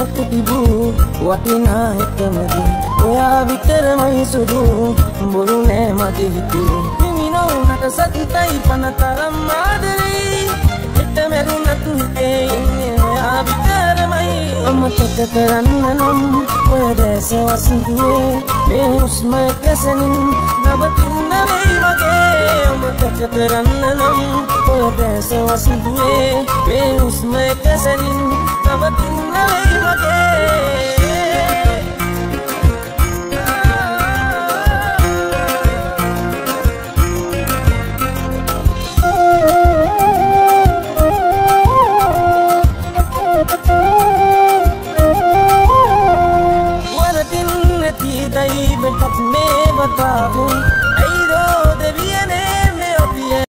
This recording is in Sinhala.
ලොකු තිබූ වටිනා එකමද ඔයා විතරමයි සුදු බොරු නෑ මගේ හිතේ මිනිනෝනට සතුටයි පනතරම් ආදරේ හිත මැරුණත් හිතේ ඉන්නේ ඔයා විතරමයි අමතක කරන්න නම් ඔය දැස වසුදුවේ මේ හුස්ම කැසෙනින් නවතින්න වෙයි වගේ අමතක කරන්න නම් ඔය දැස වසුදුවේ මේ හුස්ම කැසෙනින් නවතින්න වෙයි වගේ